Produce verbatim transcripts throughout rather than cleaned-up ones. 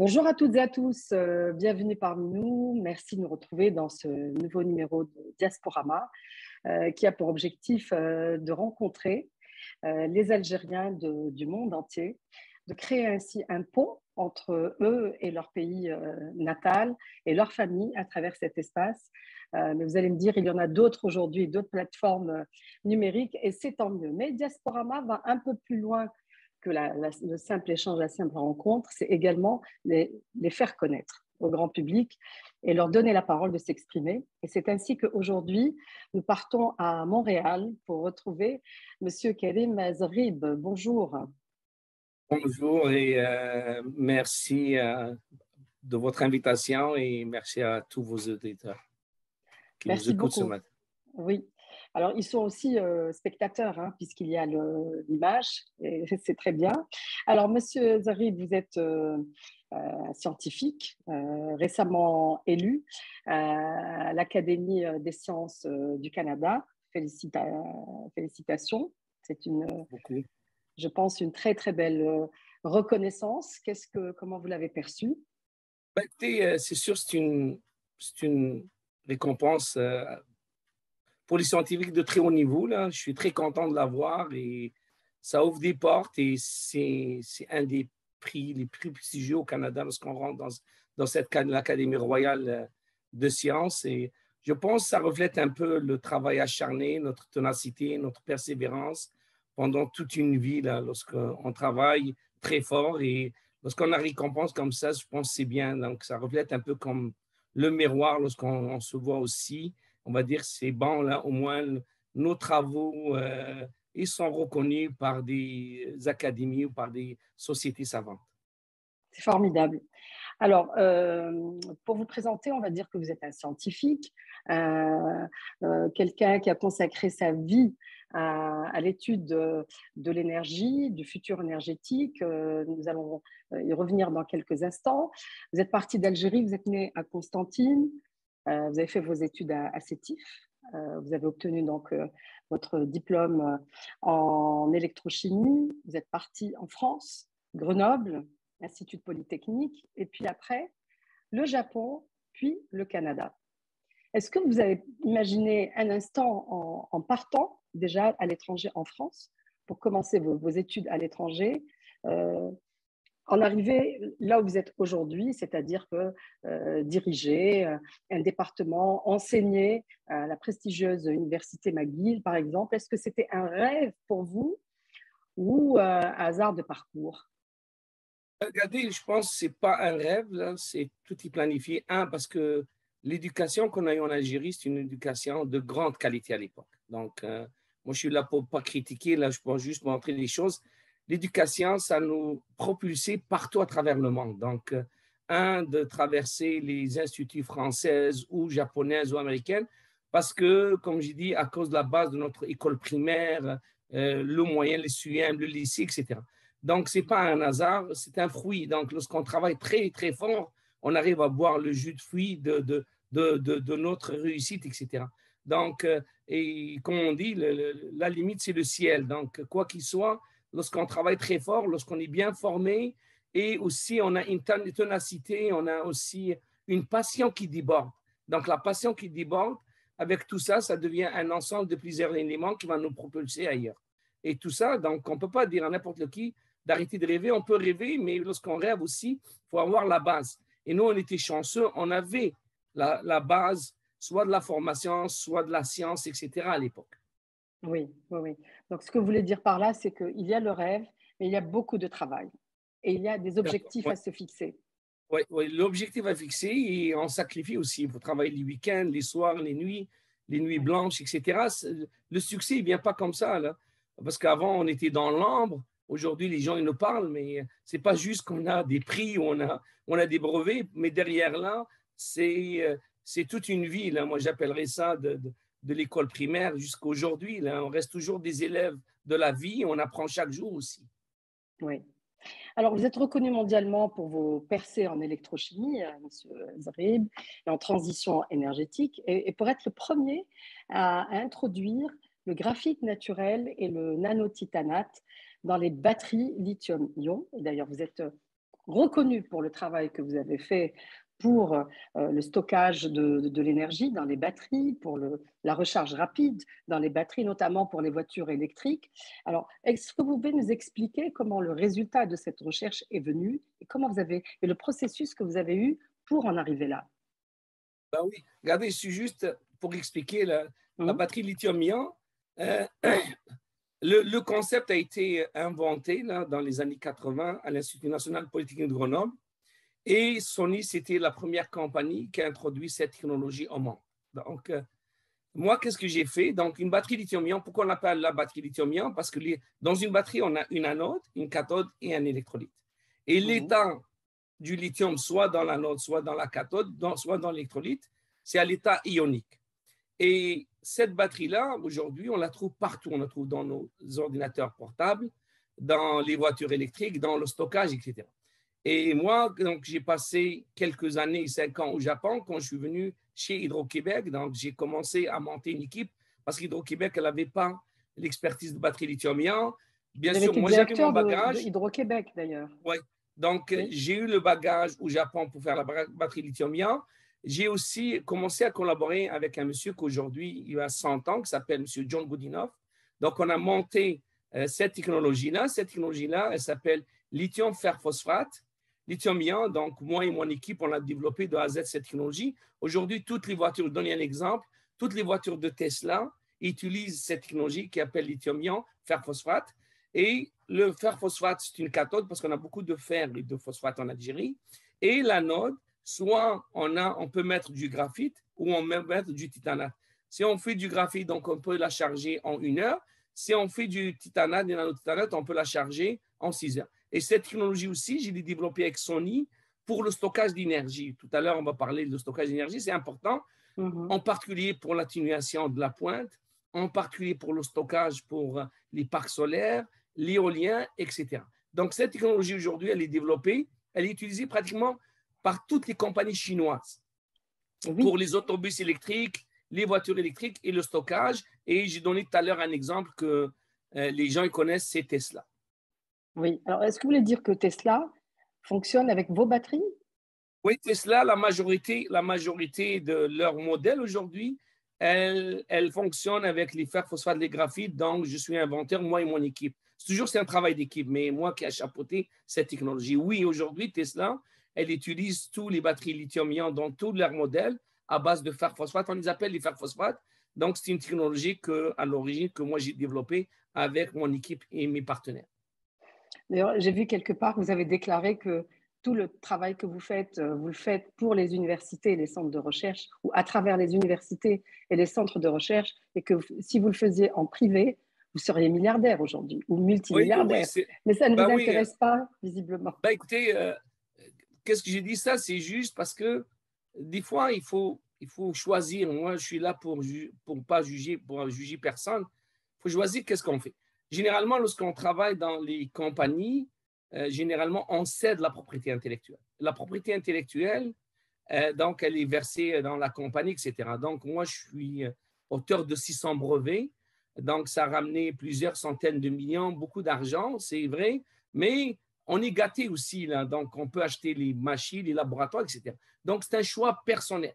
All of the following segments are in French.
Bonjour à toutes et à tous, euh, bienvenue parmi nous. Merci de nous retrouver dans ce nouveau numéro de Diasporama euh, qui a pour objectif euh, de rencontrer euh, les Algériens de- du monde entier, de créer ainsi un pont entre eux et leur pays euh, natal et leur famille à travers cet espace. Euh, mais vous allez me dire, il y en a d'autres aujourd'hui, d'autres plateformes euh, numériques et c'est tant mieux. Mais Diasporama va un peu plus loin que la, la, le simple échange, la simple rencontre, c'est également les, les faire connaître au grand public et leur donner la parole de s'exprimer. Et c'est ainsi qu'aujourd'hui, nous partons à Montréal pour retrouver Monsieur Karim Zrib. Bonjour. Bonjour et euh, merci euh, de votre invitation et merci à tous vos auditeurs qui nous Merci écoutent ce beaucoup. matin. Oui. Alors, ils sont aussi euh, spectateurs, hein, puisqu'il y a l'image, et c'est très bien. Alors, Monsieur Zrib, vous êtes euh, euh, scientifique, euh, récemment élu euh, à l'Académie des sciences euh, du Canada. Félicita félicitations. C'est une, Beaucoup. je pense, une très, très belle euh, reconnaissance. Qu'est-ce que, comment vous l'avez perçue? Ben, écoutez, euh, c'est sûr, c'est une, c'est une récompense euh, pour les scientifiques de très haut niveau. Là. Je suis très content de l'avoir et ça ouvre des portes et c'est c'est un des prix les plus prestigieux au Canada lorsqu'on rentre dans, dans cette l'Académie royale euh, de sciences. Et je pense que ça reflète un peu le travail acharné, notre ténacité, notre persévérance pendant toute une vie là, lorsqu'on travaille très fort et lorsqu'on a récompense comme ça, je pense que c'est bien. Donc, ça reflète un peu comme le miroir lorsqu'on on se voit aussi. On va dire c'est bon, là, au moins nos travaux euh, ils sont reconnus par des académies ou par des sociétés savantes. C'est formidable. Alors, euh, pour vous présenter, on va dire que vous êtes un scientifique, euh, euh, quelqu'un qui a consacré sa vie à, à l'étude de, de l'énergie, du futur énergétique. Euh, nous allons y revenir dans quelques instants. Vous êtes parti d'Algérie, vous êtes né à Constantine, euh, vous avez fait vos études à, à Sétif. Euh, vous avez obtenu donc euh, votre diplôme en électrochimie. Vous êtes parti en France, Grenoble, Institut Polytechnique, et puis après, le Japon, puis le Canada. Est-ce que vous avez imaginé un instant en, en partant déjà à l'étranger en France pour commencer vos, vos études à l'étranger, euh, en arriver là où vous êtes aujourd'hui, c'est-à-dire que euh, diriger euh, un département, enseigner à la prestigieuse université McGill, par exemple, est-ce que c'était un rêve pour vous ou euh, un hasard de parcours? Regardez, je pense que ce n'est pas un rêve, là, c'est tout y planifié. Un, parce que l'éducation qu'on a eue en Algérie, c'est une éducation de grande qualité à l'époque. Donc, euh, moi, je suis là pour ne pas critiquer, là, je peux juste montrer les choses. L'éducation, ça nous propulsait partout à travers le monde. Donc, euh, un, de traverser les instituts françaises ou japonaises ou américaines, parce que, comme j'ai dit, à cause de la base de notre école primaire, euh, le moyen, les S U M, le lycée, et cetera. Donc, ce n'est pas un hasard, c'est un fruit. Donc, lorsqu'on travaille très, très fort, on arrive à boire le jus de fruit de, de, de, de, de notre réussite, et cetera. Donc, euh, et comme on dit, le, le, la limite, c'est le ciel. Donc, quoi qu'il soit, lorsqu'on travaille très fort, lorsqu'on est bien formé, et aussi on a une ténacité, on a aussi une passion qui déborde. Donc, la passion qui déborde, avec tout ça, ça devient un ensemble de plusieurs éléments qui va nous propulser ailleurs. Et tout ça, donc, on ne peut pas dire à n'importe qui d'arrêter de rêver. On peut rêver, mais lorsqu'on rêve aussi, il faut avoir la base. Et nous, on était chanceux, on avait la, la base, soit de la formation, soit de la science, et cetera à l'époque. Oui, oui, oui. Donc, ce que vous voulez dire par là, c'est qu'il y a le rêve, mais il y a beaucoup de travail et il y a des objectifs Ouais. à se fixer. Oui, ouais, l'objectif à fixer et on sacrifie aussi. Il faut travailler les week-ends, les soirs, les nuits, les nuits Oui. blanches, et cetera. Le succès ne vient pas comme ça, là. Parce qu'avant, on était dans l'ombre. Aujourd'hui, les gens ils nous parlent, mais ce n'est pas juste qu'on a des prix ou on a, on a des brevets, mais derrière là, c'est c'est toute une vie. Là. Moi, j'appellerais ça de, de, de l'école primaire jusqu'à aujourd'hui. Là. On reste toujours des élèves de la vie, on apprend chaque jour aussi. Oui. Alors, vous êtes reconnu mondialement pour vos percées en électrochimie, euh, Monsieur Zrib, et en transition énergétique, et, et pour être le premier à, à introduire le graphite naturel et le nanotitanate dans les batteries lithium-ion. Et d'ailleurs, vous êtes reconnu pour le travail que vous avez fait pour euh, le stockage de, de, de l'énergie dans les batteries, pour le, la recharge rapide dans les batteries, notamment pour les voitures électriques. Alors, est-ce que vous pouvez nous expliquer comment le résultat de cette recherche est venu et comment vous avez et le processus que vous avez eu pour en arriver là? Ben oui, regardez, c'est juste pour expliquer la, la Hum, batterie lithium-ion. euh, le, le concept a été inventé là, dans les années quatre-vingts à l'Institut national polytechnique de Grenoble. Et Sony, c'était la première compagnie qui a introduit cette technologie au monde. Donc, euh, moi, qu'est-ce que j'ai fait? Donc, une batterie lithium-ion, pourquoi on appelle la batterie lithium-ion? Parce que les, dans une batterie, on a une anode, une cathode et un électrolyte. Et hum, l'état du lithium, soit dans l'anode, soit dans la cathode, dans, soit dans l'électrolyte, c'est à l'état ionique. Et cette batterie-là, aujourd'hui, on la trouve partout. On la trouve dans nos ordinateurs portables, dans les voitures électriques, dans le stockage, et cetera. Et moi, donc, j'ai passé quelques années, cinq ans au Japon, quand je suis venu chez Hydro-Québec. Donc, j'ai commencé à monter une équipe parce qu'Hydro-Québec, elle n'avait pas l'expertise de batterie lithium-ion. Bien Vous avez sûr, été moi, j'avais mon directeur de, de bagage. Hydro-Québec d'ailleurs. Ouais. Donc, Oui. j'ai eu le bagage au Japon pour faire la batterie lithium-ion. J'ai aussi commencé à collaborer avec un monsieur qu'aujourd'hui, il a cent ans, qui s'appelle monsieur John Goodenough. Donc, on a monté euh, cette technologie-là. Cette technologie-là, elle s'appelle lithium fer phosphate, lithium-ion. Donc, moi et mon équipe, on a développé de A à Z cette technologie. Aujourd'hui, toutes les voitures, je donne un exemple, toutes les voitures de Tesla utilisent cette technologie qui s'appelle lithium-ion fer phosphate. Et le fer phosphate, c'est une cathode parce qu'on a beaucoup de fer et de phosphate en Algérie. Et l'anode, soit on, a, on peut mettre du graphite ou on peut mettre du titanate. Si on fait du graphite, donc on peut la charger en une heure. Si on fait du titanate, des nanotitanates, on peut la charger en six heures. Et cette technologie aussi, je l'ai développée avec Sony pour le stockage d'énergie. Tout à l'heure, on va parler de stockage d'énergie, c'est important, Mhm. en particulier pour l'atténuation de la pointe, en particulier pour le stockage pour les parcs solaires, l'éolien, et cetera. Donc, cette technologie aujourd'hui, elle est développée, elle est utilisée pratiquement par toutes les compagnies chinoises Oui. pour les autobus électriques, les voitures électriques et le stockage. Et j'ai donné tout à l'heure un exemple que euh, les gens connaissent, c'est Tesla. Oui. Alors, est-ce que vous voulez dire que Tesla fonctionne avec vos batteries? Oui, Tesla, la majorité, la majorité de leurs modèles aujourd'hui, elles, elles fonctionnent avec les fers phosphate, les graphites. Donc, je suis inventeur, moi et mon équipe. C'est toujours c'est un travail d'équipe, mais moi qui ai chapeauté cette technologie. Oui, aujourd'hui, Tesla, elle utilise tous les batteries lithium-ion dans tous leurs modèles à base de fer phosphate. On les appelle les fers phosphate. Donc, c'est une technologie que, à l'origine que moi j'ai développée avec mon équipe et mes partenaires. D'ailleurs, j'ai vu quelque part que vous avez déclaré que tout le travail que vous faites, euh, vous le faites pour les universités et les centres de recherche, ou à travers les universités et les centres de recherche, et que si vous le faisiez en privé, vous seriez milliardaire aujourd'hui, ou Oui, oui, multimilliardaire. c'est. Mais ça ne vous Ben oui, intéresse pas, visiblement. ben écoutez, euh, qu'est-ce que j'ai dit ça? C'est juste parce que des fois, il faut, il faut choisir. Moi, je suis là pour pour pas juger, pour juger personne. Il faut choisir qu'est-ce qu'on fait. Généralement, lorsqu'on travaille dans les compagnies, euh, généralement, on cède la propriété intellectuelle. La propriété intellectuelle, euh, donc, elle est versée dans la compagnie, et cetera. Donc, moi, je suis auteur de six cents brevets. Donc, ça a ramené plusieurs centaines de millions, beaucoup d'argent, c'est vrai, mais on est gâté aussi, là. Donc, on peut acheter les machines, les laboratoires, et cetera. Donc, c'est un choix personnel.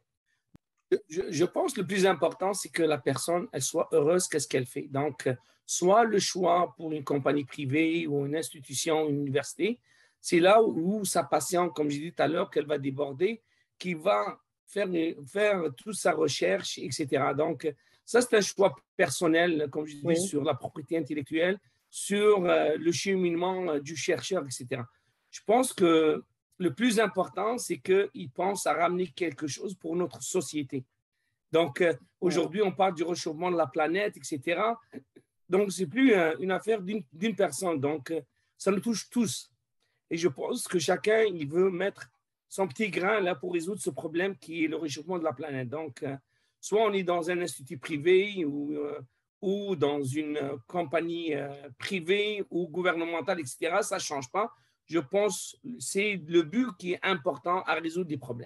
Je, je pense que le plus important, c'est que la personne, elle soit heureuse qu'est-ce qu'elle fait. Donc, soit le choix pour une compagnie privée ou une institution, une université, c'est là où, où sa passion, comme j'ai dit tout à l'heure, qu'elle va déborder, qui va faire, faire toute sa recherche, et cetera. Donc, ça, c'est un choix personnel, comme je dis, Oui, sur la propriété intellectuelle, sur euh, le cheminement du chercheur, et cetera. Je pense que le plus important, c'est qu'il pense à ramener quelque chose pour notre société. Donc, euh, oui, aujourd'hui, on parle du réchauffement de la planète, et cetera. Donc, ce n'est plus euh, une affaire d'une personne. Donc, euh, ça nous touche tous. Et je pense que chacun, il veut mettre son petit grain là pour résoudre ce problème qui est le réchauffement de la planète. Donc, euh, soit on est dans un institut privé ou, euh, ou dans une euh, compagnie euh, privée ou gouvernementale, et cetera. Ça ne change pas. Je pense que c'est le but qui est important à résoudre des problèmes.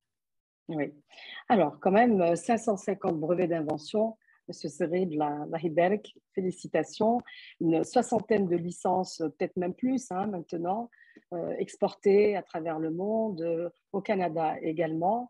oui. Alors, quand même, euh, cinq cent cinquante brevets d'invention, Monsieur Serib Lahiberg, félicitations. Une soixantaine de licences, peut-être même plus hein, maintenant. euh, exportés à travers le monde, euh, au Canada également.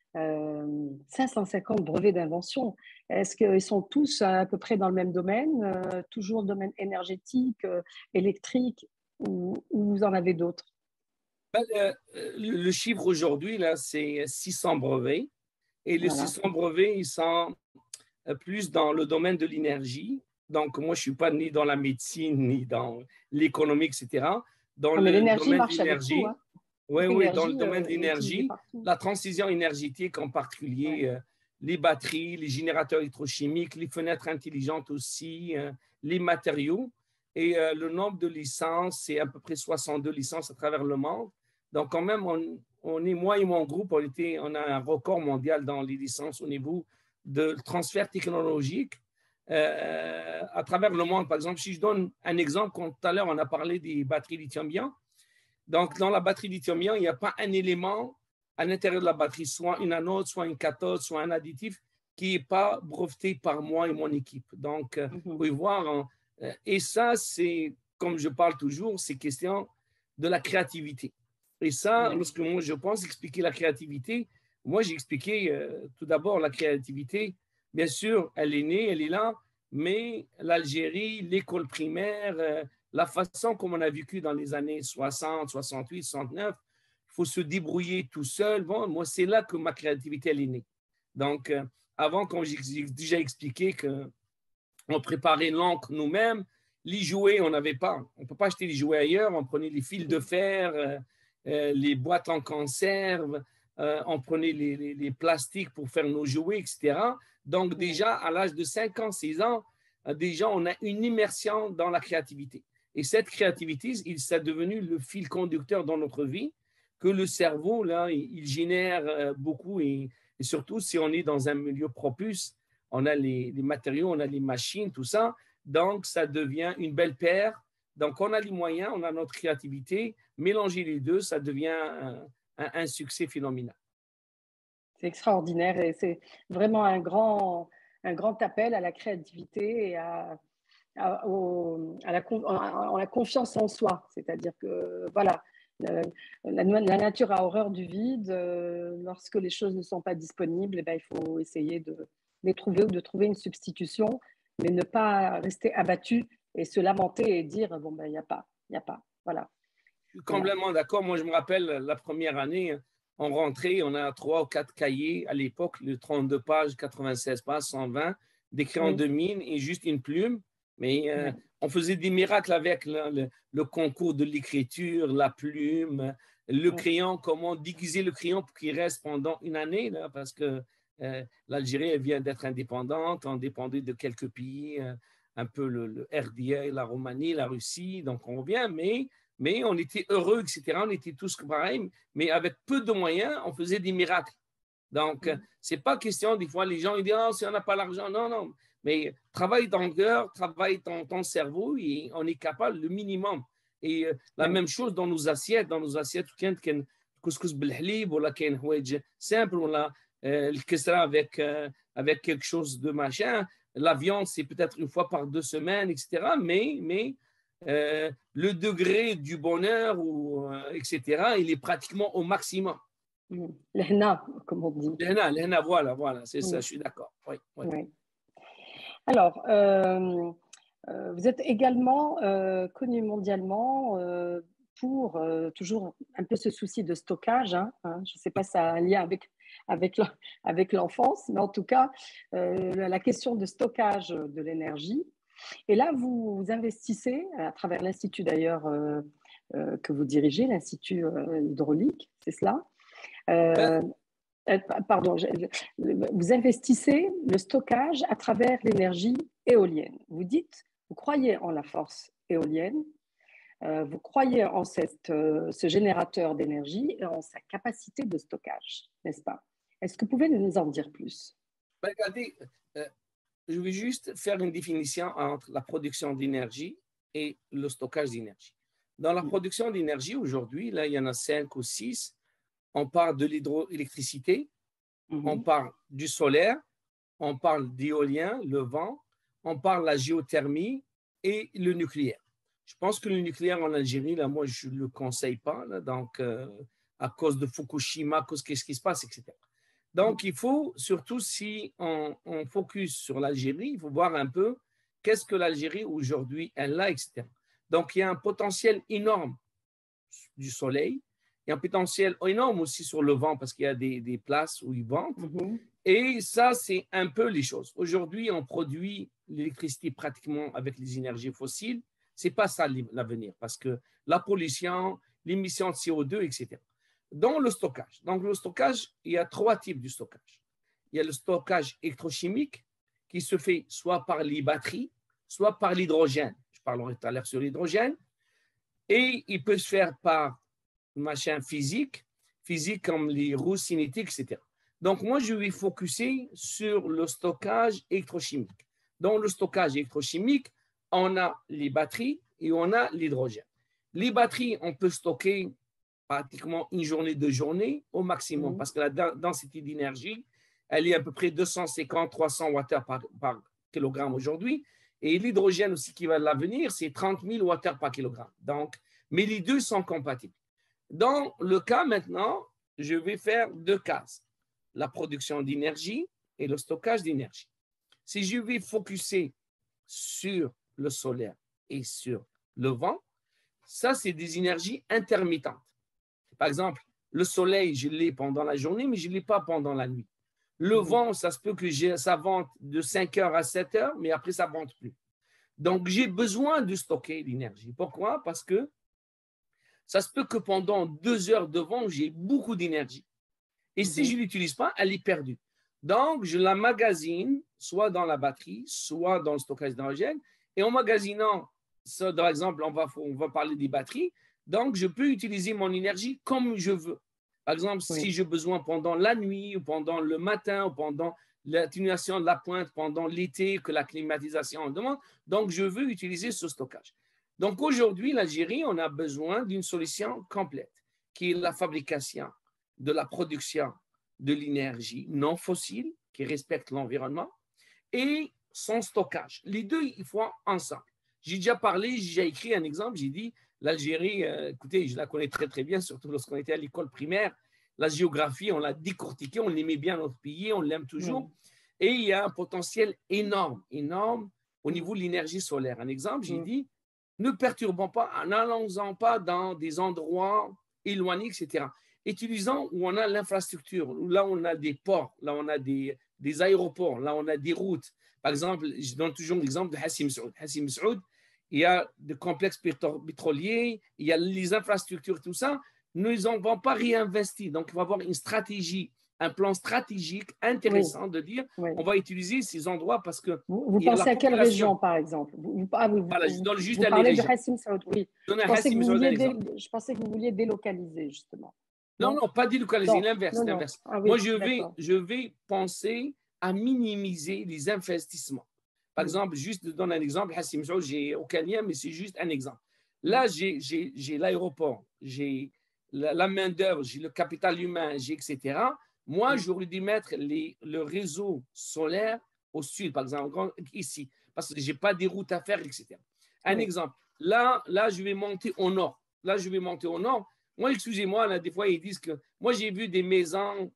Euh, cinq cent cinquante brevets d'invention. Est-ce qu'ils sont tous à peu près dans le même domaine, euh, toujours le domaine énergétique, euh, électrique, ou, ou vous en avez d'autres? Ben, euh, le chiffre aujourd'hui, là, c'est six cents brevets. Et les Voilà. six cents brevets, ils sont plus dans le domaine de l'énergie. Donc, moi, je ne suis pas ni dans la médecine, ni dans l'économie, et cetera. Dans Non, mais le l'énergie domaine de marche avec tout, l'énergie, hein. oui, oui, dans le L'énergie domaine euh, de est utilisée l'énergie, partout. la transition énergétique en Ouais. particulier, euh, les batteries, les générateurs électrochimiques, les fenêtres intelligentes aussi, euh, les matériaux. Et euh, le nombre de licences, c'est à peu près soixante-deux licences à travers le monde. Donc, quand même, on, on est, moi et mon groupe, on, était, on a un record mondial dans les licences au niveau de transfert technologique euh, à travers le monde. Par exemple, si je donne un exemple, quand tout à l'heure, on a parlé des batteries lithium-ion. Donc, dans la batterie lithium-ion, il n'y a pas un élément à l'intérieur de la batterie, soit une anode, soit une cathode, soit un additif, qui n'est pas breveté par moi et mon équipe. Donc, euh, vous Mhm. pouvez voir, hein, et ça, c'est, comme je parle toujours, c'est question de la créativité. Et ça, Ouais. lorsque moi je pense expliquer la créativité, moi j'ai expliqué euh, tout d'abord la créativité. Bien sûr, elle est née, elle est là, mais l'Algérie, l'école primaire, euh, la façon comme on a vécu dans les années soixante, soixante-huit, soixante-neuf, il faut se débrouiller tout seul. Bon, moi, c'est là que ma créativité elle est née. Donc, euh, avant, quand j'ai déjà expliqué qu'on préparait l'encre nous-mêmes, les jouets, on n'avait pas. On ne peut pas acheter les jouets ailleurs. On prenait les fils de fer, euh, euh, les boîtes en conserve, euh, on prenait les, les, les, plastiques pour faire nos jouets, et cetera. Donc, déjà, à l'âge de cinq ans, six ans, euh, déjà, on a une immersion dans la créativité. Et cette créativité, il s'est devenu le fil conducteur dans notre vie, que le cerveau, là, il, il génère euh, beaucoup. Et, et, surtout, si on est dans un milieu propice, on a les, les matériaux, on a les machines, tout ça. Donc, ça devient une belle paire. Donc, on a les moyens, on a notre créativité. Mélanger les deux, ça devient un, un, un succès phénoménal. C'est extraordinaire et c'est vraiment un grand, un grand appel à la créativité et à, à, au, à, la, à la confiance en soi. C'est-à-dire que, voilà, la, la, la nature a horreur du vide. Euh, lorsque les choses ne sont pas disponibles, eh bien, il faut essayer de les trouver ou de trouver une substitution, mais ne pas rester abattu et se lamenter et dire, bon, ben, il n'y a pas, il n'y a pas. Voilà. Je suis Voilà. complètement d'accord. Moi, je me rappelle la première année, on rentrait, on a trois ou quatre cahiers à l'époque, le trente-deux pages, quatre-vingt-seize pages, cent vingt, des crayons Oui. de mine et juste une plume. Mais euh, Oui. on faisait des miracles avec le, le, le concours de l'écriture, la plume, le Oui. crayon, comment déguiser le crayon pour qu'il reste pendant une année, là, parce que euh, l'Algérie vient d'être indépendante, on dépendait de quelques pays, euh, un peu le, le R D A, la Roumanie, la Russie, donc on revient, mais mais on était heureux, et cetera. On était tous pareils, mais avec peu de moyens, on faisait des miracles. Donc, Mm. c'est pas question, des fois, les gens ils disent, oh, si on n'a pas l'argent, non, non, mais travaille ton cœur, travaille ton, ton cerveau et on est capable le minimum. Et euh, la Oui. même chose dans nos assiettes, dans nos assiettes, كانت كان couscous بالحليب ولا كان حوايج simple ولا الكسرة avec euh, avec quelque chose de machin. La viande, c'est peut-être une fois par deux semaines, et cetera. Mais, mais euh, le degré du bonheur, ou, euh, et cetera, il est pratiquement au maximum. Mm. L'Hna, comme on dit. L'Hna, l'Hna, voilà, voilà, c'est ça, Mm. je suis d'accord. Oui, oui. Oui. Alors, euh, euh, vous êtes également euh, connu mondialement euh, pour euh, toujours un peu ce souci de stockage. Hein, hein. Je ne sais pas si ça a un lien avec, avec, avec l'enfance, mais en tout cas, euh, la question de stockage de l'énergie. Et là, vous, vous investissez, à travers l'Institut d'ailleurs euh, euh, que vous dirigez, l'Institut euh, hydraulique, c'est cela Ben, euh, Pardon, je, vous investissez le stockage à travers l'énergie éolienne. Vous dites, vous croyez en la force éolienne, euh, vous croyez en cette, euh, ce générateur d'énergie et en sa capacité de stockage, n'est-ce pas? Est-ce que vous pouvez nous en dire plus? ben, regardez, euh, je vais juste faire une définition entre la production d'énergie et le stockage d'énergie. Dans la production d'énergie, aujourd'hui, là, il y en a cinq ou six. On parle de l'hydroélectricité, on Mm-hmm. parle du solaire, on parle d'éolien, le vent, on parle de la géothermie et le nucléaire. Je pense que le nucléaire en Algérie, là, moi, je ne le conseille pas, là, donc, euh, à cause de Fukushima, à cause de ce qui se passe, et cetera. Donc, il faut, surtout si on, on focus sur l'Algérie, il faut voir un peu qu'est-ce que l'Algérie aujourd'hui, elle a, et cetera. Donc, il y a un potentiel énorme du soleil, il y a un potentiel énorme aussi sur le vent parce qu'il y a des, des places où ils ventent. Mm-hmm. Et ça, c'est un peu les choses. Aujourd'hui, on produit l'électricité pratiquement avec les énergies fossiles. Ce n'est pas ça l'avenir parce que la pollution, l'émission de C O deux, et cetera. Dans le stockage. Donc, le stockage, il y a trois types de stockage. Il y a le stockage électrochimique qui se fait soit par les batteries, soit par l'hydrogène. Je parlerai tout à l'heure sur l'hydrogène. Et il peut se faire par machin physique, physique comme les roues cinétiques, et cetera. Donc, moi, je vais focuser sur le stockage électrochimique. Dans le stockage électrochimique, on a les batteries et on a l'hydrogène. Les batteries, on peut stocker pratiquement une journée, deux journées au maximum, mmh. parce que la densité d'énergie, elle est à peu près deux cent cinquante à trois cents watts par, par kilogramme aujourd'hui. Et l'hydrogène aussi qui va à l'avenir, c'est trente mille watts par kilogramme. Donc, mais les deux sont compatibles. Dans le cas maintenant, je vais faire deux cases. La production d'énergie et le stockage d'énergie. Si je vais focuser sur le solaire et sur le vent, ça, c'est des énergies intermittentes. Par exemple, le soleil, je l'ai pendant la journée, mais je ne l'ai pas pendant la nuit. Le mmh. vent, ça se peut que ça vente de cinq heures à sept heures, mais après, ça ne vente plus. Donc, j'ai besoin de stocker l'énergie. Pourquoi? Parce que ça se peut que pendant deux heures de vent, j'ai beaucoup d'énergie. Et mmh. si je ne l'utilise pas, elle est perdue. Donc, je la magasine, soit dans la batterie, soit dans le stockage d'hydrogène. Et en magasinant, ça, par exemple, on va, on va parler des batteries. Donc, je peux utiliser mon énergie comme je veux. Par exemple, oui. si j'ai besoin pendant la nuit, ou pendant le matin, ou pendant l'atténuation de la pointe, pendant l'été, que la climatisation en demande. Donc, je veux utiliser ce stockage. Donc, aujourd'hui, l'Algérie, on a besoin d'une solution complète, qui est la fabrication de la production de l'énergie non fossile, qui respecte l'environnement, et son stockage. Les deux, il faut ensemble. J'ai déjà parlé, j'ai déjà écrit un exemple, j'ai dit, l'Algérie, euh, écoutez, je la connais très, très bien, surtout lorsqu'on était à l'école primaire. La géographie, on l'a décortiquée, on aimait bien notre pays, on l'aime toujours. Mmh. Et il y a un potentiel énorme, énorme au niveau de l'énergie solaire. Un exemple, j'ai mmh. dit, ne perturbons pas, n'allons pas dans des endroits éloignés, et cetera. Utilisons où on a l'infrastructure, là on a des ports, là on a des, des aéroports, là on a des routes. Par exemple, je donne toujours l'exemple de Hassim Saoud. Hassim Saoud, il y a des complexes pétroliers, il y a les infrastructures, tout ça. Nous n'avons pas réinvesti. Donc, il va y avoir une stratégie, un plan stratégique intéressant oui. de dire oui. on va utiliser ces endroits parce que. Vous, vous pensez à quelle région, par exemple? vous, ah, vous, voilà, je donne juste vous parlez régions. de Hassim Saoud, oui. Je, je, pensais que vous vouliez dé... je pensais que vous vouliez délocaliser, justement. Non, non, non pas délocaliser, l'inverse. l'inverse. Ah, oui, Moi, je vais, je vais penser à minimiser les investissements. Par mmh. exemple, juste de donner un exemple, Hassim Saoud, je n'ai aucun lien, mais c'est juste un exemple. Là, j'ai, j'ai, j'ai l'aéroport, j'ai la, la main-d'œuvre, j'ai le capital humain, j'ai et cetera. Moi, mmh. j'aurais dû mettre les, le réseau solaire au sud, par exemple, ici, parce que je n'ai pas des routes à faire, et cetera. Un mmh. exemple, là, là, je vais monter au nord. Là, je vais monter au nord. Moi, excusez-moi, là, des fois, ils disent que moi, j'ai vu des maisons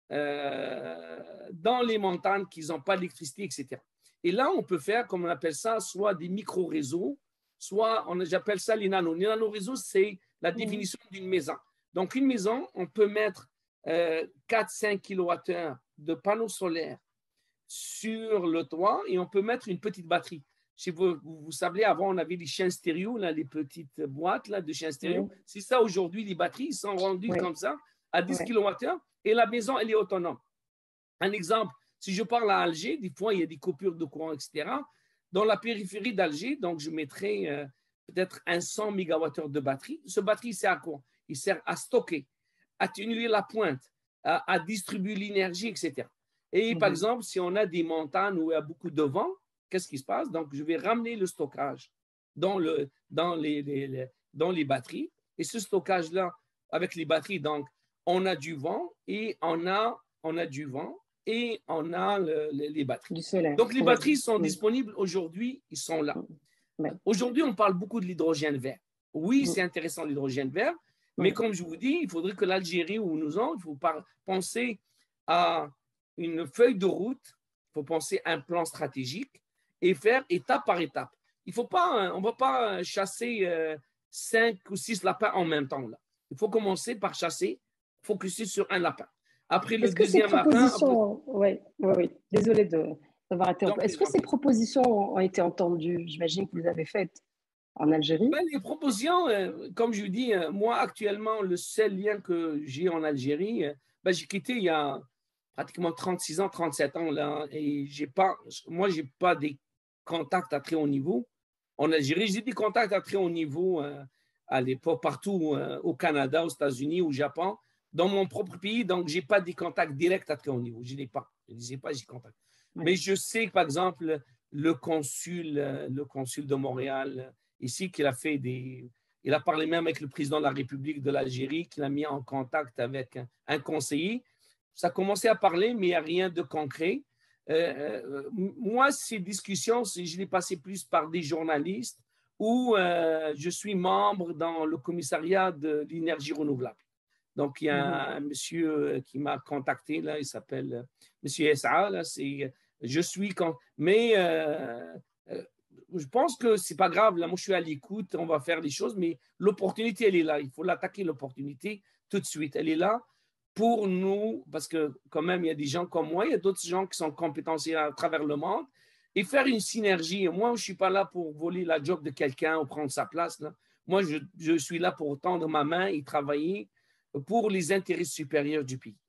euh, dans les montagnes qui n'ont pas d'électricité, et cetera. Et là, on peut faire, comme on appelle ça, soit des micro-réseaux, soit, on, j'appelle ça les nanos. Les nano-réseaux, c'est la définition mmh. d'une maison. Donc, une maison, on peut mettre euh, quatre à cinq kilowattheures de panneaux solaires sur le toit et on peut mettre une petite batterie. Si vous, vous, vous savez, avant, on avait les chiens stéréo, là, les petites boîtes là, de chiens stéréo. Oui. C'est ça, aujourd'hui, les batteries sont rendues oui. comme ça, à dix oui. kilowattheures, et la maison, elle est autonome. Un exemple, si je parle à Alger, des fois, il y a des coupures de courant, et cetera. Dans la périphérie d'Alger, donc je mettrai euh, peut-être un cent mégawattheures de batterie. Ce batterie sert à quoi? Il sert à stocker, à atténuer la pointe, à, à distribuer l'énergie, et cetera. Et mmh. par exemple, si on a des montagnes où il y a beaucoup de vent, qu'est-ce qui se passe? Donc, je vais ramener le stockage dans, le, dans, les, les, les, dans les batteries. Et ce stockage-là, avec les batteries, donc, on a du vent et on a, on a du vent et on a le, le, les batteries. Du solaire. Donc, les oui. batteries sont oui. disponibles aujourd'hui, ils sont là. Ouais. Aujourd'hui, on parle beaucoup de l'hydrogène vert. Oui, Mm. c'est intéressant l'hydrogène vert, mais Ouais. comme je vous dis, il faudrait que l'Algérie où nous sommes, il faut penser à une feuille de route, il faut penser à un plan stratégique et faire étape par étape. Il faut pas, on ne va pas chasser euh, cinq ou six lapins en même temps. Là. Il faut commencer par chasser, focuser sur un lapin. Après le Est-ce que ces deuxième lapin, propositions, oui, oui, oui, désolé d'avoir interrompu. donc, Est-ce que ces propositions ont été entendues? J'imagine que vous les avez faites en Algérie. ben, les propositions, euh, comme je vous dis, euh, moi actuellement, le seul lien que j'ai en Algérie, euh, ben, j'ai quitté il y a pratiquement trente-six ans, trente-sept ans là, et j'ai pas, moi j'ai pas des contacts à très haut niveau en Algérie. J'ai des contacts à très haut niveau euh, à l'époque partout euh, au Canada, aux États-Unis, au Japon, dans mon propre pays. Donc j'ai pas des contacts directs à très haut niveau. Je n'ai pas. Je ne disais pas j'ai contact. Oui. Mais je sais que par exemple le consul, euh, le consul de Montréal euh, ici, qu'il a fait des, il a parlé même avec le président de la République de l'Algérie, qu'il a mis en contact avec un, un conseiller. Ça a commencé à parler, mais il n'y a rien de concret. Euh, moi, ces discussions, je les passé plus par des journalistes où euh, je suis membre dans le commissariat de l'énergie renouvelable. Donc, il y a mm-hmm. un monsieur qui m'a contacté, là, il s'appelle monsieur S A, là, c'est, je suis, quand, mais euh, euh, je pense que c'est pas grave, là, moi je suis à l'écoute, on va faire les choses, mais l'opportunité, elle est là, il faut l'attaquer, l'opportunité, tout de suite, elle est là pour nous, parce que quand même, il y a des gens comme moi, il y a d'autres gens qui sont compétentiels à travers le monde, et faire une synergie. Moi, je ne suis pas là pour voler la job de quelqu'un ou prendre sa place. Là. Moi, je, je suis là pour tendre ma main et travailler pour les intérêts supérieurs du pays.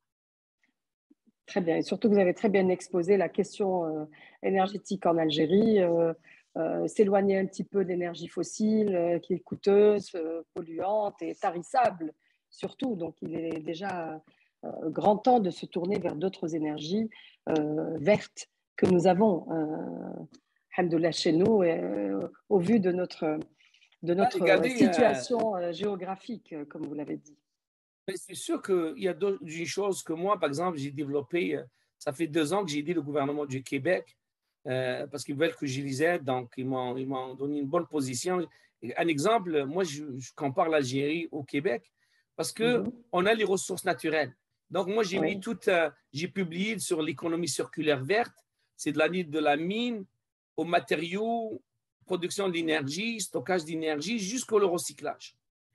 Très bien. Et surtout, vous avez très bien exposé la question euh, énergétique en Algérie, euh, euh, s'éloigner un petit peu de l'énergie fossile euh, qui est coûteuse, euh, polluante et tarissable surtout. Donc, il est déjà euh, grand temps de se tourner vers d'autres énergies euh, vertes que nous avons, euh, alhamdoulilah, chez nous, et, euh, au vu de notre, de notre Regardez, situation euh, géographique, comme vous l'avez dit. C'est sûr qu'il y a d'autres choses que moi, par exemple, j'ai développé, ça fait deux ans que j'ai aidé le gouvernement du Québec euh, parce qu'ils veulent que je les aide, donc ils m'ont, ils m'ont donné une bonne position. Un exemple, moi, je, je compare l'Algérie au Québec parce qu'on mm-hmm. a les ressources naturelles. Donc, moi, j'ai oui. mis tout, euh, j'ai publié sur l'économie circulaire verte, c'est de la, de la mine aux matériaux, production d'énergie, stockage d'énergie, jusqu'au recyclage.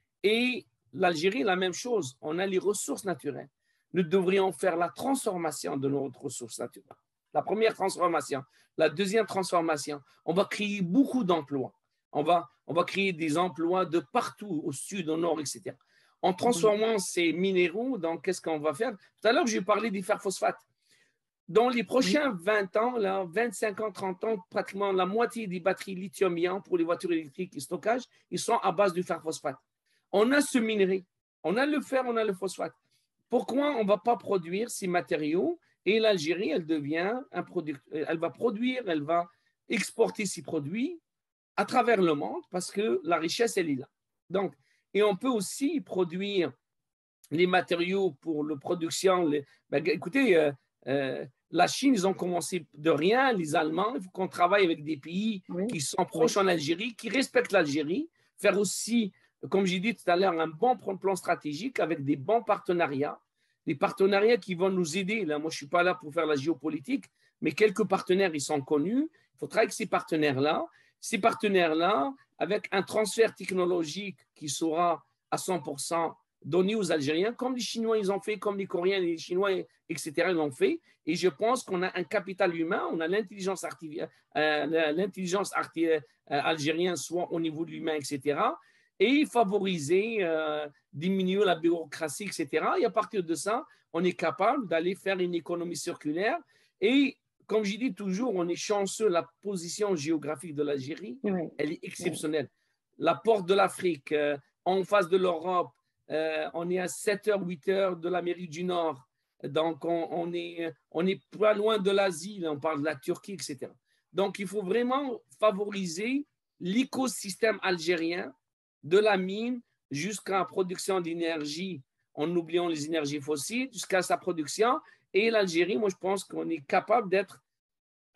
Et l'Algérie, la même chose. On a les ressources naturelles. Nous devrions faire la transformation de nos ressources naturelles. La première transformation. La deuxième transformation. On va créer beaucoup d'emplois. On va, on va créer des emplois de partout, au sud, au nord, et cetera. En transformant ces minéraux, donc qu'est-ce qu'on va faire? Tout à l'heure, j'ai parlé des fer phosphate. Dans les prochains vingt ans, là, vingt-cinq ans, trente ans, pratiquement la moitié des batteries lithium-ion pour les voitures électriques et stockage, ils sont à base du fer phosphate. On a ce minerai, on a le fer, on a le phosphate. Pourquoi on ne va pas produire ces matériaux? Et l'Algérie, elle devient un produit, elle va produire, elle va exporter ces produits à travers le monde parce que la richesse, elle est là. Donc, et on peut aussi produire les matériaux pour la production. Les, ben, écoutez, euh, euh, la Chine, ils ont commencé de rien, les Allemands, il faut qu'on travaille avec des pays oui. qui sont proches oui. en Algérie, qui respectent l'Algérie, faire aussi, comme j'ai dit tout à l'heure, un bon plan stratégique avec des bons partenariats, des partenariats qui vont nous aider. Là, moi, je ne suis pas là pour faire la géopolitique, mais quelques partenaires, ils sont connus. Il faut travailler avec ces partenaires-là. Ces partenaires-là, avec un transfert technologique qui sera à cent pour cent donné aux Algériens, comme les Chinois, ils ont fait, comme les Coréens, les Chinois, et cetera, ils l'ont fait. Et je pense qu'on a un capital humain, on a l'intelligence artificielle, euh, l'intelligence arti euh, algérienne, soit au niveau de l'humain, et cetera. Et favoriser, euh, diminuer la bureaucratie, et cetera. Et à partir de ça, on est capable d'aller faire une économie circulaire. Et comme je dis toujours, on est chanceux, la position géographique de l'Algérie, oui. elle est exceptionnelle. Oui. La porte de l'Afrique, euh, en face de l'Europe, euh, on est à sept heures, huit heures de l'Amérique du Nord. Donc, on, on, est, on est pas loin de l'Asie, on parle de la Turquie, et cetera. Donc, il faut vraiment favoriser l'écosystème algérien de la mine jusqu'à la production d'énergie, en oubliant les énergies fossiles, jusqu'à sa production. Et l'Algérie, moi, je pense qu'on est capable d'être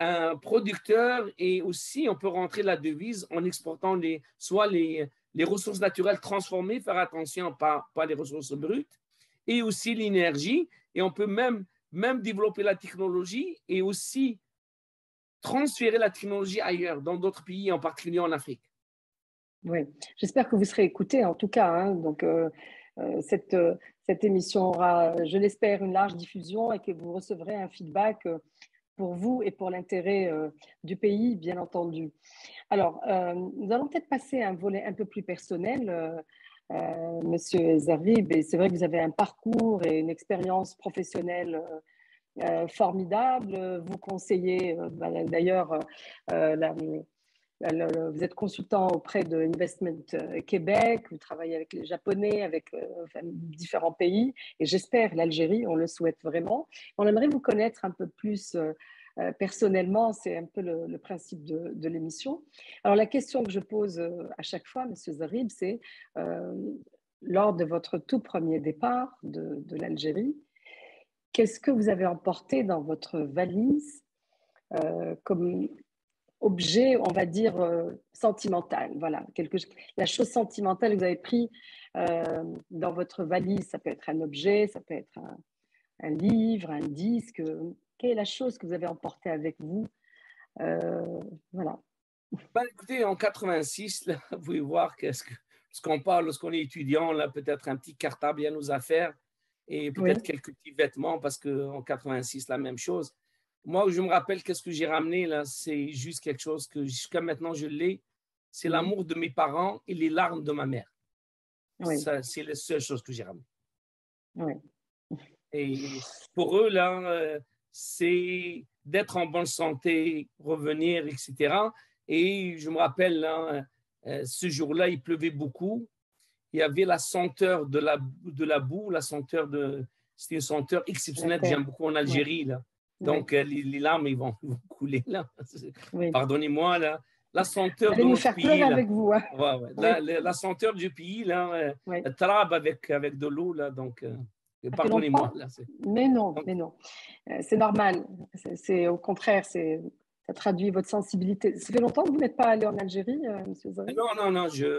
un producteur et aussi on peut rentrer la devise en exportant les, soit les, les ressources naturelles transformées, faire attention, pas, pas les ressources brutes, et aussi l'énergie. Et on peut même, même développer la technologie et aussi transférer la technologie ailleurs, dans d'autres pays, en particulier en Afrique. Oui, j'espère que vous serez écoutés en tout cas. Hein. Donc, euh, euh, cette, euh, cette émission aura, je l'espère, une large diffusion et que vous recevrez un feedback euh, pour vous et pour l'intérêt euh, du pays, bien entendu. Alors, euh, nous allons peut-être passer à un volet un peu plus personnel, euh, euh, Monsieur Zarib. Et c'est vrai que vous avez un parcours et une expérience professionnelle euh, euh, formidable. Vous conseillez, euh, d'ailleurs, euh, la vous êtes consultant auprès de Investment Québec, vous travaillez avec les Japonais, avec euh, enfin, différents pays, et j'espère l'Algérie, on le souhaite vraiment. On aimerait vous connaître un peu plus euh, euh, personnellement, c'est un peu le, le principe de, de l'émission. Alors la question que je pose euh, à chaque fois, Monsieur Zarib, c'est euh, lors de votre tout premier départ de, de l'Algérie, qu'est-ce que vous avez emporté dans votre valise euh, comme objet, on va dire, euh, sentimental. Voilà, quelque, la chose sentimentale que vous avez pris euh, dans votre valise, ça peut être un objet, ça peut être un, un livre, un disque. Quelle est la chose que vous avez emportée avec vous euh, Voilà. Ben, écoutez, en quatre-vingt-six, là, vous pouvez voir qu'est-ce que, ce qu'on parle lorsqu'on est étudiant, là, peut-être un petit cartable à nos affaires et peut-être Oui. quelques petits vêtements parce qu'en quatre-vingt-six, la même chose. Moi, je me rappelle qu'est-ce que j'ai ramené, là, c'est juste quelque chose que jusqu'à maintenant je l'ai, c'est Mm-hmm. l'amour de mes parents et les larmes de ma mère. Oui. Ça, c'est la seule chose que j'ai ramenée. Oui. Et pour eux, là, euh, c'est d'être en bonne santé, revenir, et cetera. Et je me rappelle, là, euh, ce jour-là, il pleuvait beaucoup. Il y avait la senteur de la, de la boue, la senteur de... C'était une senteur exceptionnelle que j'aime beaucoup en Algérie. Là. Donc, Oui. les, les larmes, ils vont, ils vont couler. Là. Oui. Pardonnez-moi, là. La senteur Vous allez de nous notre faire pays, pleurer là. avec vous. Hein. Ouais, ouais. Oui. La, la, la senteur du pays, là, euh, Oui. trabe avec, avec de l'eau, là. Donc, euh, Ça fait pardonnez-moi. longtemps? Là, mais non, donc, mais non. C'est normal. C'est au contraire, c'est ça traduit votre sensibilité. Ça fait longtemps que vous n'êtes pas allé en Algérie, euh, Monsieur Zari? non, non, non. Je,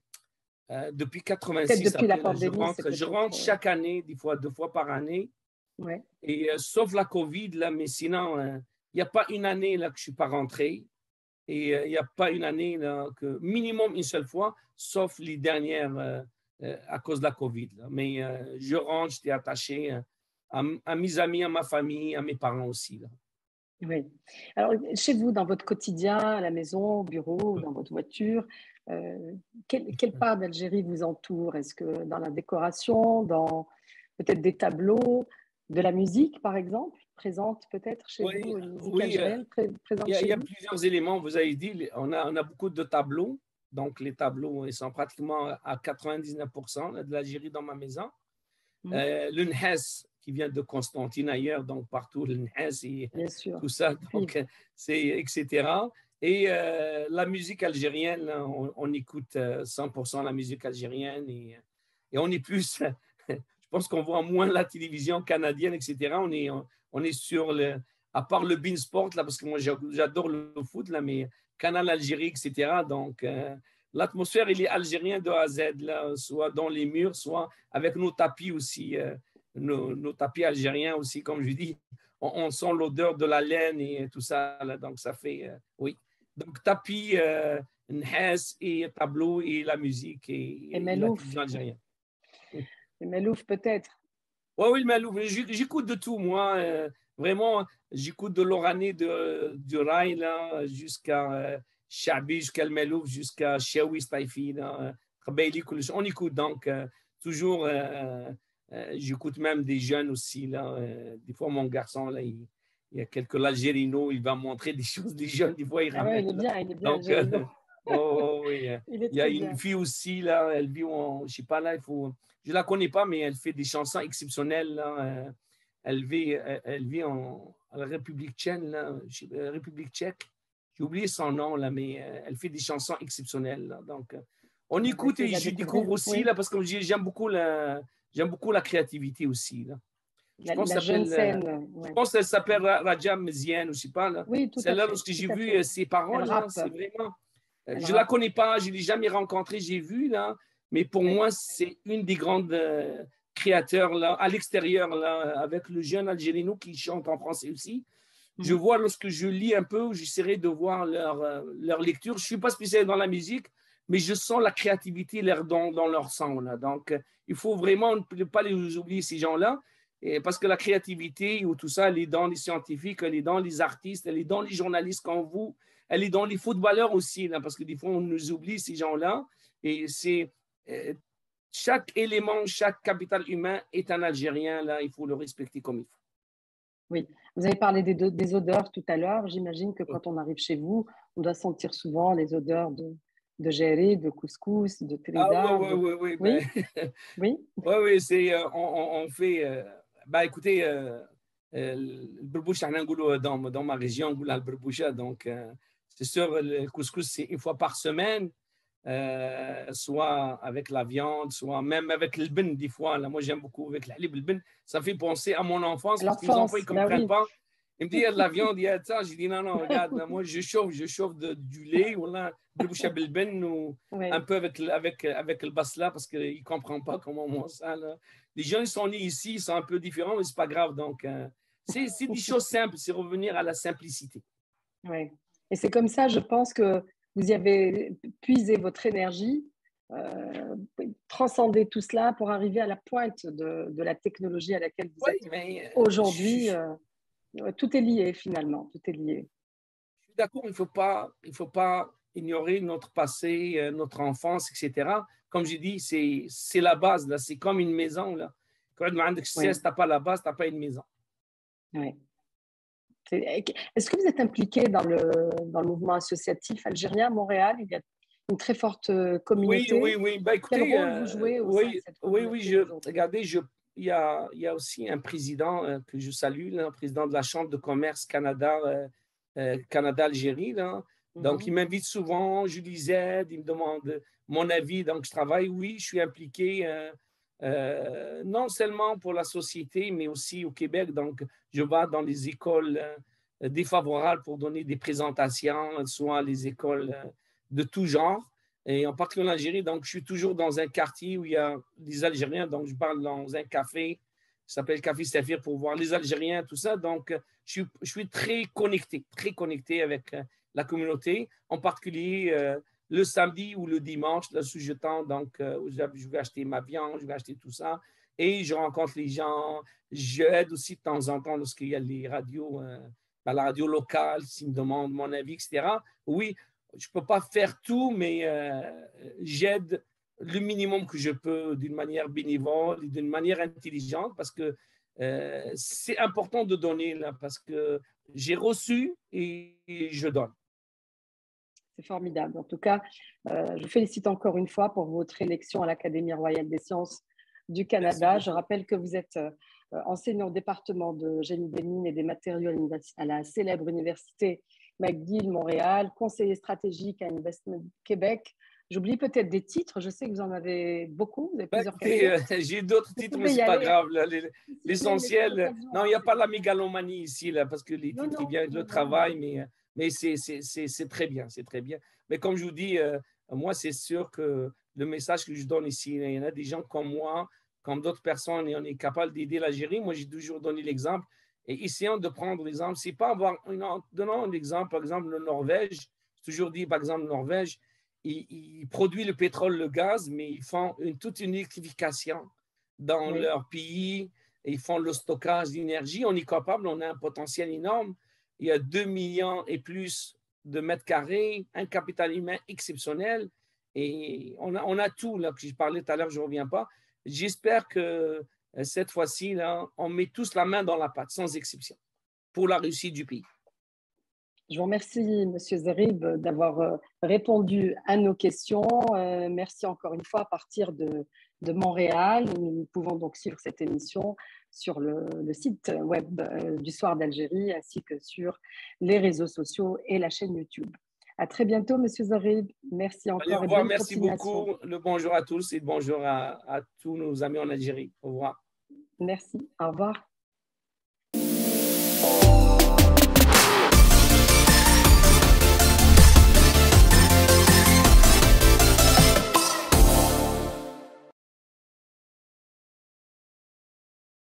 euh, depuis Peut-être quatre-vingt-six, depuis la après, là, je pandémie, c'est rentre, je rentre peut-être. Euh... chaque année, des fois deux fois par année. Ouais. Et euh, sauf la COVID, là, mais sinon, il euh, n'y a pas une année là, que je ne suis pas rentré. Et il euh, n'y a pas une année, là, que, minimum une seule fois, sauf les dernières euh, euh, à cause de la COVID. Là. Mais euh, je rentre, j'étais attaché à, à, mes amis, à ma famille, à mes parents aussi. Là. Oui. Alors, chez vous, dans votre quotidien, à la maison, au bureau, dans votre voiture, euh, quelle, quelle part d'Algérie vous entoure? Est-ce que dans la décoration, dans peut-être des tableaux, de la musique, par exemple, présente peut-être chez Oui, vous, une musique oui euh, algérienne pré présente il y, a, chez y a vous? plusieurs éléments. Vous avez dit, on a, on a beaucoup de tableaux. Donc, les tableaux, ils sont pratiquement à quatre-vingt-dix-neuf pour cent de l'Algérie dans ma maison. Mmh. Euh, le Nhes, qui vient de Constantine ailleurs, donc partout, le Nhes et Bien sûr. tout ça, donc c'est et cetera. Et euh, la musique algérienne, on, on écoute cent pour cent la musique algérienne et, et on est plus, je pense qu'on voit moins la télévision canadienne, et cetera. On est, on, on est sur le, à part le Bein Sport, là, parce que moi j'adore le foot, là, mais Canal Algérie, et cetera. Donc, euh, l'atmosphère, il est algérien de A à Z, là, soit dans les murs, soit avec nos tapis aussi, euh, nos, nos tapis algériens aussi, comme je dis. On, on sent l'odeur de la laine et tout ça, là, donc ça fait, euh, oui. Donc, tapis, euh, Nhes et tableau et la musique et, Et et la Melouf. télévision algérienne. Et Melouf, peut-être. Oui, oui, le Malouf. J'écoute de tout, moi. Euh, vraiment, j'écoute de l'Orané, de, du Rail, là, jusqu'à euh, Chabi, jusqu'à le Malouf, jusqu'à Chewi, Staifi, là, Khabeili, on écoute. Donc, euh, toujours, euh, euh, j'écoute même des jeunes aussi, là. Euh, des fois, mon garçon, là, il, il y a quelques Algérinos, il va montrer des choses, des jeunes, des fois, il Ah ramène. ouais, il est bien, il est bien, Donc, euh, Algérino. oh, oh, oui. Il est Il y a très une bien. fille aussi, là, elle vit en, je sais pas, là, il faut, je la connais pas, mais elle fait des chansons exceptionnelles, là. Elle vit, elle vit en, en République tchèque, là, République tchèque. J'ai oublié son nom, là, mais elle fait des chansons exceptionnelles, là. Donc, on On va écoute essayer et de la je découvrir. découvre aussi, Oui. là, parce que j'aime beaucoup la, j'aime beaucoup la créativité aussi, là. Je La, pense la jeune qu'elle scène, je ouais. pense qu'elle s'appelle Raja Meziane, ou je sais pas. Là. Oui, tout à Celle-là, fait. lorsque Tout j'ai à vu fait. euh, ses parents, Elle là, rappe. c'est vraiment. euh, Elle Je ne la rappe. connais pas, je ne l'ai jamais rencontrée, j'ai vu, là, mais pour Oui. moi, c'est une des grandes euh, créateurs là, à l'extérieur, là, avec le jeune Algérino qui chante en français aussi. Je Mhm. vois lorsque je lis un peu, j'essaierai de voir leur, euh, leur lecture. Je ne suis pas spécialisé dans la musique, mais je sens la créativité leur, dans, dans leur sang. Là. Donc, euh, il faut vraiment ne pas les oublier, ces gens-là, et parce que la créativité ou tout ça, elle est dans les scientifiques, elle est dans les artistes, elle est dans les journalistes comme vous, elle est dans les footballeurs aussi, là, parce que des fois, on nous oublie, ces gens-là. Et c'est euh, chaque élément, chaque capital humain est un Algérien, là, il faut le respecter comme il faut. Oui. Vous avez parlé des, des odeurs tout à l'heure. J'imagine que quand on arrive chez vous, on doit sentir souvent les odeurs de, de géré, de couscous, de Ah oui, trida. oui, De... oui, oui. Ben, Oui, oui, oui, oui, c'est, euh, on, on, on fait. Euh, ben, écoutez, euh, euh, le berbouche, dans, dans ma région, on le berboucha. Donc, euh, c'est sûr, le couscous, c'est une fois par semaine, euh, soit avec la viande, soit même avec le bin, des fois. Là, moi, j'aime beaucoup avec la le bin. Ça fait penser à mon enfance à parce que les enfants, ils l'enfance. ne Ben comprennent oui. pas. Ils me disent, il y a de la viande, il y a de ça. J'ai dit, non, non, regarde, là, moi, je chauffe, je chauffe de, du lait, ou là, berboucha bilbin, ou un Oui. peu avec, avec, avec le basla parce qu'ils ne comprennent pas comment on mange ça. Là. Les gens, ils sont nés ici, ils sont un peu différents, mais ce n'est pas grave. Donc, euh, c'est des choses simples, c'est revenir à la simplicité. Oui. Et c'est comme ça, je pense que vous y avez puisé votre énergie, euh, transcender tout cela pour arriver à la pointe de, de la technologie à laquelle vous Oui, êtes mais euh, je, aujourd'hui. je Euh, tout est lié finalement, tout est lié. suis d'accord, il ne faut pas, il faut pas ignorer notre passé, euh, notre enfance, et cetera. Comme j'ai dit, c'est la base, là. C'est comme une maison. Là. Quand tu Oui, n'as pas la base, tu n'as pas une maison. oui. Est-ce que vous êtes impliqué dans le, dans le mouvement associatif algérien à Montréal? Il y a une très forte Oui, oui, communauté. oui. Ben, Quel écoutez, rôle vous euh, jouez au sein de oui, cette oui, oui. communauté Je, aujourd'hui? regardez, je, il, y a, il y a aussi un président euh, que je salue, là, un président de la Chambre de commerce Canada, euh, euh, Canada-Algérie. Là. Donc, il Mhm. m'invite souvent, je lui aide, il me demande mon avis. Donc, je travaille, oui, je suis impliqué euh, euh, non seulement pour la société, mais aussi au Québec. Donc, je vais dans les écoles euh, défavorables pour donner des présentations, soit les écoles euh, de tout genre et en particulier en Algérie. Donc, je suis toujours dans un quartier où il y a des Algériens. Donc, je parle dans un café qui s'appelle Café Safir pour voir les Algériens, tout ça. Donc, je suis, je suis très connecté, très connecté avec la communauté, en particulier euh, le samedi ou le dimanche, là, sous jetant. Donc, euh, je vais acheter ma viande, je vais acheter tout ça. Et je rencontre les gens. J'aide aussi de temps en temps lorsqu'il y a les radios, euh, ben, la radio locale, s'ils me demandent mon avis, et cetera. Oui, je ne peux pas faire tout, mais euh, j'aide le minimum que je peux d'une manière bénévole et d'une manière intelligente parce que euh, c'est important de donner là, parce que j'ai reçu et je donne. C'est formidable. En tout cas, euh, je vous félicite encore une fois pour votre élection à l'Académie royale des sciences du Merci Canada. Je beaucoup. rappelle que vous êtes euh, enseignant au département de génie des mines et des matériaux à la célèbre université McGill Montréal, conseiller stratégique à Investment Québec. J'oublie peut-être des titres. Je sais que vous en avez beaucoup. Vous avez Ben, plusieurs écoutez, euh, casquettes. j'ai d'autres Vous titres, mais pouvez ce y n'est pas aller. grave. S'il vous plaît, laissez L'essentiel, l'occasion. non, il Hein, n'y a c'est pas la important. mégalomanie ici, là, parce que les Non, titres, ils non, viennent avec le non, non. travail, mais, mais c'est très bien, c'est très bien. Mais comme je vous dis, euh, moi, c'est sûr que le message que je donne ici, il y en a des gens comme moi, comme d'autres personnes, et on est capable d'aider l'Algérie. Moi, j'ai toujours donné l'exemple. Et essayons de prendre l'exemple. C'est pas avoir, non, donnons un exemple, par exemple, le Norvège. J'ai toujours dit, par exemple, le Norvège, ils, ils produisent le pétrole, le gaz, mais ils font une, toute une électrification dans Oui. leur pays. Et ils font le stockage d'énergie. On est capable, on a un potentiel énorme. Il y a deux millions et plus de mètres carrés, un capital humain exceptionnel. Et on a, on a tout, là, que je parlais tout à l'heure, je ne reviens pas. J'espère que cette fois-ci, là, on met tous la main dans la pâte, sans exception, pour la réussite du pays. Je vous remercie, Monsieur Zerib, d'avoir répondu à nos questions. Euh, merci encore une fois à partir de, de Montréal. Nous pouvons donc suivre cette émission sur le, le site web du Soir d'Algérie ainsi que sur les réseaux sociaux et la chaîne YouTube. À très bientôt, Monsieur Zerib. Merci Allez, au encore et revoir, bonne merci continuation. beaucoup. Le bonjour à tous et bonjour à, à tous nos amis en Algérie. Au revoir. Merci. Au revoir.